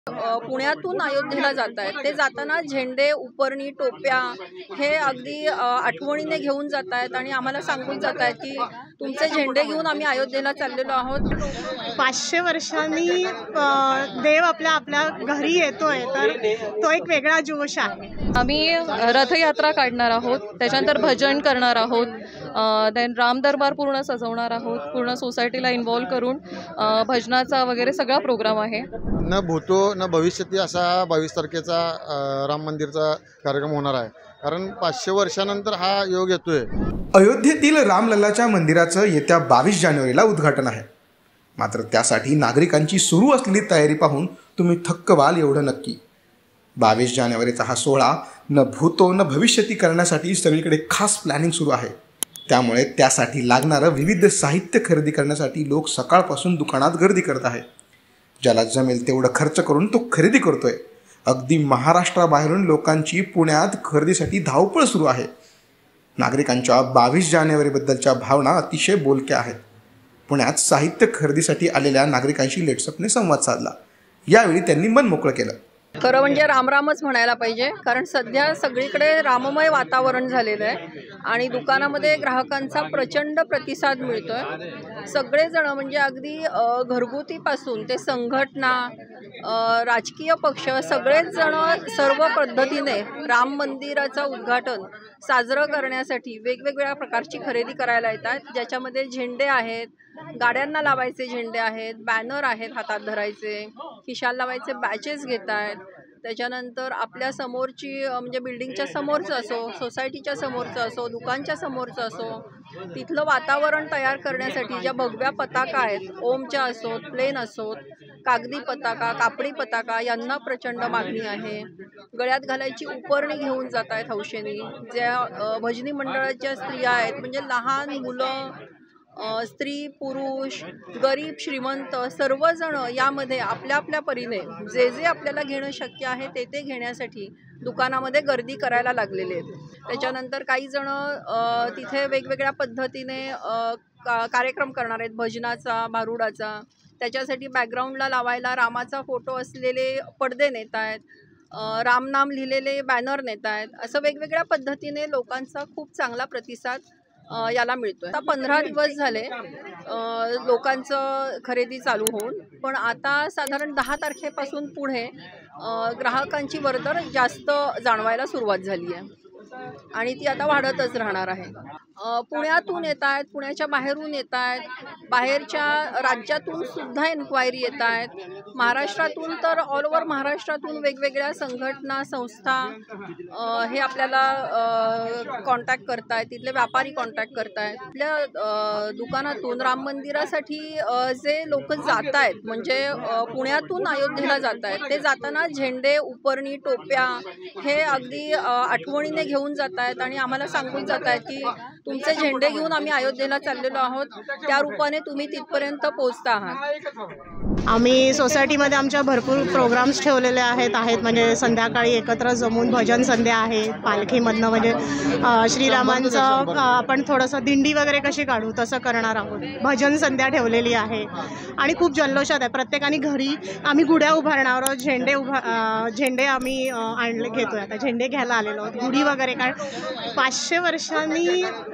पुण्यातून अयोध्येला जात आहेत ते जाताना झेंडे उपरणी टोप्या हे अगदी आठवणीने घेऊन जात आहेत आणि आम्हाला सांगून जात आहेत की तुमचे झेंडे घेऊन आम्ही अयोध्येला चाललेलो आहोत। 500 वर्षांनी देव आपल्या आपल्या घरी येतोय तर तो एक वेगळा जोश आहे। आम्ही रथयात्रा काढणार आहोत, त्याच्यानंतर भजन करणार आहोत, देन राम दरबार पूर्ण सजवणार आहोत, पूर्ण सोसायटीला इन्व्हॉल्व करून भजनाचा वगैरे सगळा प्रोग्राम आहे। न भूतो न भविष्यती असा 22 तारखेचा राम मंदिरचा कार्यक्रम होणार आहे, कारण 500 वर्षानंतर हा योग येतोय। अयोध्येतील रामलल्लाच्या मंदिराचं येत्या 22 जानेवारीला उद्घाटन आहे, मात्र त्यासाठी नागरिकांची सुरू असलेली तयारी पाहून तुम्ही थक्क व्हाल एवढं नक्की। 22 जानेवारीचा हा सोहळा न भूतो न भविष्यती करण्यासाठी सगळीकडे खास प्लॅनिंग सुरू आहे। त्यामुळे त्यासाठी लागणारं विविध साहित्य खरेदी करण्यासाठी लोक सकाळपासून दुकानात गर्दी करत आहेत। ज्याला जमेल तेवढं खर्च करून तो खरेदी करतोय। अगदी महाराष्ट्राबाहेरून लोकांची पुण्यात खरेदीसाठी धावपळ सुरू आहे। नागरिकांच्या 22 जानेवारीबद्दलच्या भावना अतिशय बोलक्या आहेत। पुण्यात साहित्य खरेदीसाठी आलेल्या नागरिकांशी लेट्सअपने संवाद साधला। यावेळी त्यांनी मन मोकळं केलं। खरं म्हणजे रामरामच म्हणायला पाहिजे, कारण सध्या सगळीकडे राममय वातावरण झालेलं आहे आणि दुकानामध्ये ग्राहकांचा प्रचंड प्रतिसाद मिळतोय। सगळेजण म्हणजे अगदी घरगुतीपासून ते संघटना, राजकीय पक्ष सगळेच जण सर्व पद्धतीने राम मंदिराचं उद्घाटन साजरं करण्यासाठी वेगवेगळ्या प्रकारची खरेदी करायला येतात, ज्याच्यामध्ये झेंडे आहेत, गाड्यांना लावायचे झेंडे आहेत, बॅनर आहेत हातात धरायचे, खिशाला लावायचे बॅचेस घेत आहेत। त्याच्यानंतर आपल्या समोरची म्हणजे बिल्डिंगच्या समोरचं असो, सोसायटीच्या समोरचं असो, दुकानच्या समोरचं असो, तिथलं वातावरण तयार करण्यासाठी ज्या भगव्या पताका आहेत, ओमच्या असोत, प्लेन असोत, कागदी पताका, कापडी पताका यांना प्रचंड मागणी आहे। गळ्यात घालायची उपरणी घेऊन जात आहेत हौशेनी। ज्या भजनी मंडळाच्या स्त्रिया आहेत, म्हणजे लहान मुलं, स्त्री पुरुष, गरीब श्रीमंत सर्वजण यामध्ये आपल्या आपल्या परीने जे जे आपल्याला घेणं शक्य आहे ते घेण्यासाठी दुकानामध्ये गर्दी करायला लागलेले आहेत। त्याच्यानंतर काही जण तिथे वेगवेगळ्या पद्धतीने कार्यक्रम करणार आहेत, भजनाचा, भारुडाचा। त्याच्यासाठी बॅकग्राऊंडला लावायला रामाचा फोटो असलेले पडदे नेत आहेत, रामनाम लिहिलेले बॅनर नेत आहेत। असं वेगवेगळ्या पद्धतीने लोकांचा खूप चांगला प्रतिसाद याला मिळतोय। आता 15 दिवस झाले लोकांचं खरेदी चालू होऊन, पण आता साधारण 10 तारखेपासून पुढे ग्राहकांची वर्दळ जास्त जाणवायला सुरुवात झाली आहे आणि ती आता वाढतच राहणार आहे। पुण्यातून येत आहेत, पुण्याच्या बाहेरून येत आहेत, बाहेरच्या राज्यातून सुद्धा इन्क्वायरी येत आहेत, महाराष्ट्रातून तर ऑल ओव्हर महाराष्ट्रातून वेगवेगळ्या संघटना, संस्था हे आपल्याला कॉन्टॅक्ट करत आहेत, तिथले व्यापारी कॉन्टॅक्ट करत आहेत। आपल्या दुकानातून राम मंदिरासाठी जे लोक जात आहेत, म्हणजे पुण्यातून अयोध्येला जात आहेत ते जाताना झेंडे उपरणी टोप्या हे अगदी आठवणीने घेऊन जात आहेत आणि आम्हाला सांगून जात आहेत की तुमचे झेंडे घेऊन आम्ही अयोध्येला चाललेलो आहोत, त्या रूपाने तुम्ही तिथपर्यंत पोहोचता आहात। आम्ही सोसायटीमध्ये आमच्या भरपूर प्रोग्राम्स ठेवलेले आहेत म्हणजे संध्याकाळी एकत्र जमून भजन संध्या आहे, पालखीमधनं म्हणजे श्रीरामांचं आपण थोडंसं दिंडी वगैरे कशी काढू तसं करणार आहोत। भजन संध्या ठेवलेली आहे आणि खूप जल्लोषात आहे। प्रत्येकाने घरी आम्ही गुढ्या उभारणार आहोत, झेंडे आम्ही घेतोय, आता झेंडे घ्यायला आलेलो आहोत, गुढी वगैरे। कारण 500 वर्षांनी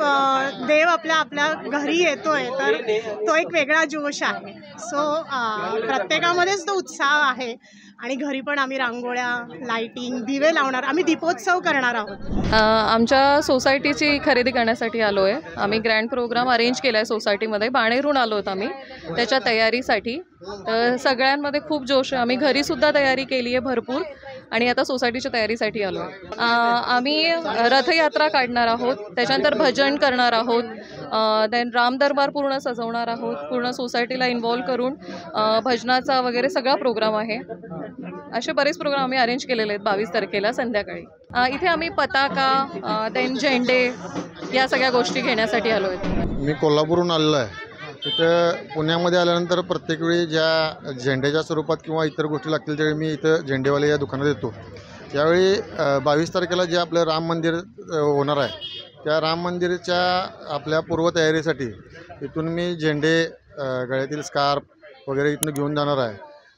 देव आपल्या आपल्या घरी येतोय तर तो एक वेगळा जोश आहे। सो प्रत्येकामध्येच तो उत्साह आहे आणि घरी पण आम्ही रांगोळ्या, लाइटिंग, दिवे लावणार, आम्ही दीपोत्सव करणार आहोत। आमच्या सोसायटीची खरेदी करण्यासाठी आलो आहे। आम्ही ग्रँड प्रोग्राम अरेंज केला आहे सोसायटीमध्ये, बाणेरून आलो आहोत आम्ही त्याच्या तयारीसाठी। तर सगळ्यांमध्ये खूप जोश आहे, आम्ही घरीसुद्धा तयारी केली आहे भरपूर आणि आता सोसायटीच्या तयारीसाठी आलो आहे। आम्ही रथयात्रा काढणार आहोत, त्याच्यानंतर भजन करणार आहोत, देन राम दरबार पूर्ण सजवणार आहोत, पूर्ण सोसायटीला इन्व्हॉल्व करून भजनाचा वगैरे सगळा प्रोग्राम आहे। असे बरेच प्रोग्राम आम्ही अरेंज केलेले आहेत 22 तारखेला संध्याकाळी। इथे आम्ही पताका, देन झेंडे या सगळ्या गोष्टी घेण्यासाठी आलो आहेत। मी कोल्हापूरहून आलेलो आहे। इथं पुण्यामध्ये आल्यानंतर प्रत्येक वेळी ज्या झेंड्याच्या स्वरूपात किंवा इतर गोष्टी लागतील त्यावेळी मी इथं झेंडेवाले या दुकानात येतो। त्यावेळी 22 तारखेला जे आपलं राम मंदिर होणार आहे त्या राम मंदिराच्या आपल्या पूर्वतयारीसाठी इथून मी झेंडे, गळ्यातील स्कार्फ वगैरे इथून घेऊन जाणार आहे।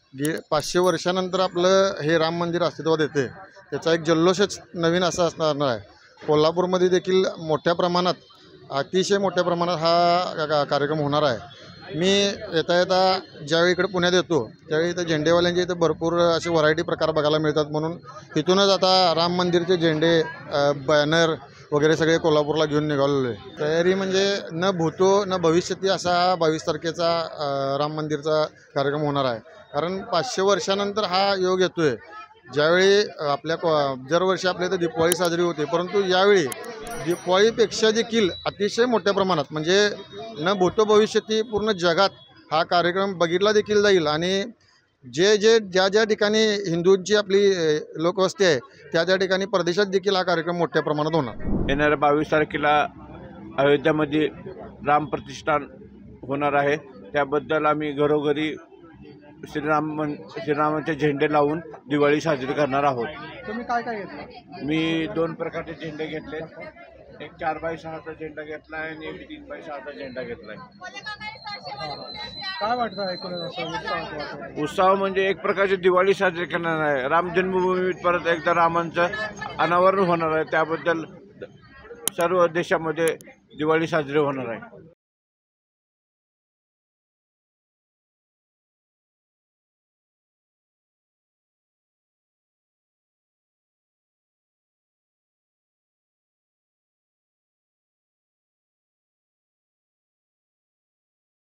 500 वर्षानंतर आपलं हे राम मंदिर अस्तित्वात येते, त्याचा एक जल्लोषच नवीन असा असणार आहे. कोल्हापूरमध्ये देखील मोठ्या प्रमाणात, अतिशय मोठ्या प्रमाणात हा कार्यक्रम होणार आहे. मी येता ज्यावेळी इकडे पुण्यात येतो त्यावेळी इथं झेंडेवाल्यांचे इथं भरपूर असे व्हरायटी प्रकार बघायला मिळतात. म्हणून तिथूनच आता राम मंदिरचे झेंडे, बॅनर वगैरे सगळे कोल्हापूरला घेऊन निघालेलो आहे. तयारी म्हणजे न भूतो न भविष्यती असा 22 तारखेचा राम मंदिरचा कार्यक्रम होणार आहे. कारण 500 वर्षानंतर हा योग येतो आहे. ज्यावेळी दरवर्षी आपल्या इथं दिवाळी साजरी होते, परंतु यावेळी दिवाळीपेक्षा देखील अतिशय मोठ्या प्रमाणात म्हणजे न भूतो भविष्यती पूर्ण जगात हा कार्यक्रम बघितला देखील जाईल. आणि ज्या ठिकाणी हिंदूंची आपली लोकवस्ती आहे त्या ठिकाणी परदेशात देखील हा कार्यक्रम मोठ्या प्रमाणात होणार. येणाऱ्या 22 तारखेला अयोध्यामध्ये राम प्रतिष्ठान होणार आहे. त्याबद्दल आम्ही घरोघरी श्रीरामाचे झेंडे लावून दिवाळी साजरी करणार आहोत. तुम्ही काय काय घेतलं? मी 2 प्रकारचे झेंडे घेतले. एक 4x6चा झेंडा घेतला आहे आणि एक 3x6चा झेंडा घेतला आहे. काय वाटतं ऐकून असं उत्साह म्हणजे एक प्रकारची दिवाळी साजरी करणार आहे. राम जन्मभूमीत परत एकदा रामांचं अनावरण होणार आहे. त्याबद्दल सर्व देशामध्ये दिवाळी साजरी होणार आहे.